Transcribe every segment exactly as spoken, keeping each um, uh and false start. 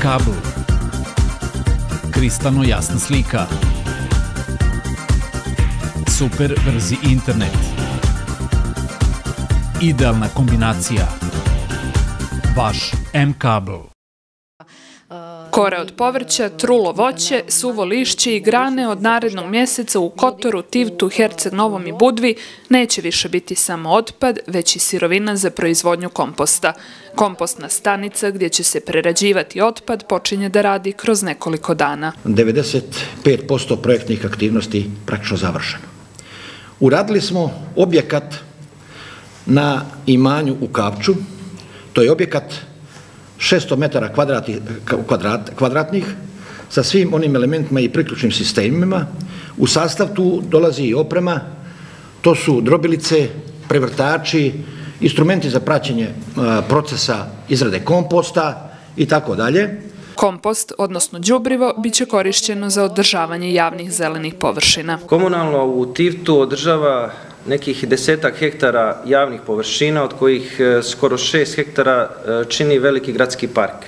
M-kabel. Kristalno jasna slika. Super brzi internet. Idealna kombinacija. Vaš M-kabel. Kore od povrća, trulo voće, suvo lišće i grane od narednog mjeseca u Kotoru, Tivtu, Herceg Novom i Budvi neće više biti samo otpad, već i sirovina za proizvodnju komposta. Kompostna stanica gdje će se prerađivati otpad počinje da radi kroz nekoliko dana. devedeset pet posto projektnih aktivnosti praktično završeno. Uradili smo objekat na imanju u Kavču, to je objekat šesto metara kvadratnih sa svim onim elementima i priključnim sistemima. U sastav tu dolazi i oprema, to su drobilice, prevrtači, instrumenti za praćenje procesa izrade komposta i tako dalje. Kompost, odnosno đubrivo, bit će korišćeno za održavanje javnih zelenih površina. Komunalno u Tivtu održava nekih desetak hektara javnih površina, od kojih skoro šest hektara čini veliki gradski park.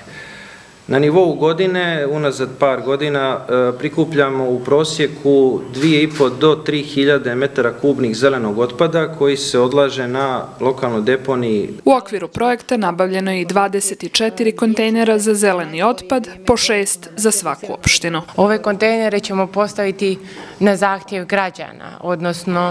Na nivou godine, unazad par godina, prikupljamo u prosjeku dvije i po do tri hiljade metara kubnih zelenog otpada koji se odlaže na lokalnoj deponiji. U okviru projekta nabavljeno je i dvadeset četiri kontejnera za zeleni otpad, po šest za svaku opštinu. Ove kontejnere ćemo postaviti na zahtjev građana, odnosno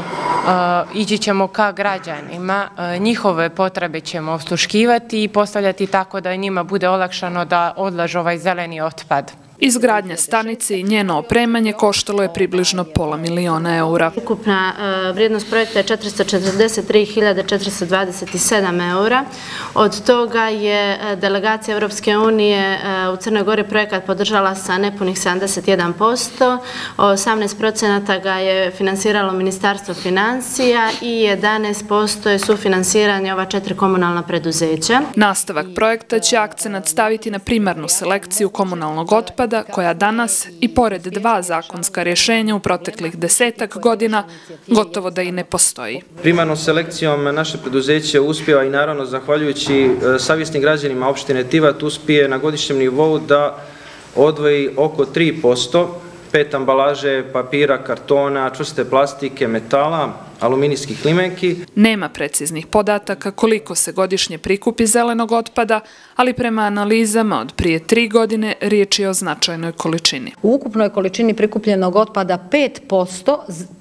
ići ćemo ka građanima, njihove potrebe ćemo osluškivati i postavljati tako da njima bude olakšano da odlažu ovaj zeleni otpad. Izgradnja stanice i njeno opremanje koštalo je približno pola miliona eura. Ukupna vrijednost projekta je četiristo četrdeset tri hiljade četiristo dvadeset sedam eura. Od toga je delegacija Evropske unije u Crnoj Gori projekat podržala sa nepunih sedamdeset jedan posto, osamnaest procenata ga je finansiralo Ministarstvo financija i jedanaest posto je sufinansiranje ova četiri komunalna preduzeća. Nastavak projekta će akcenat staviti na primarnu selekciju komunalnog otpada, koja danas, i pored dva zakonska rješenja u proteklih desetak godina, gotovo da i ne postoji. Primarnom selekcijom naše preduzeće uspjeva i naravno zahvaljujući savjesnim građanima opštine Tivat uspije na godišnjem nivou da odvoji oko tri posto pet ambalaže, papira, kartona, čvrste plastike, metala, aluminijskih limenki. Nema preciznih podataka koliko se godišnje prikupi zelenog otpada, ali prema analizama od prije tri godine riječ je o značajnoj količini. U ukupnoj količini prikupljenog otpada pet posto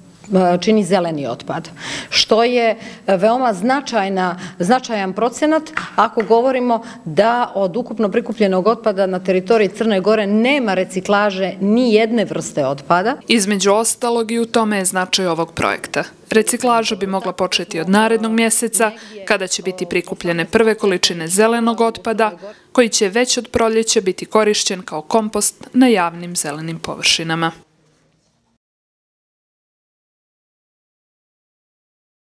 čini zeleni otpad, što je veoma značajan procenat ako govorimo da od ukupno prikupljenog otpada na teritoriji Crne Gore nema reciklaže ni jedne vrste otpada. Između ostalog i u tome je značaj ovog projekta. Reciklaža bi mogla početi od narednog mjeseca, kada će biti prikupljene prve količine zelenog otpada, koji će već od proljeća biti korišćen kao kompost na javnim zelenim površinama.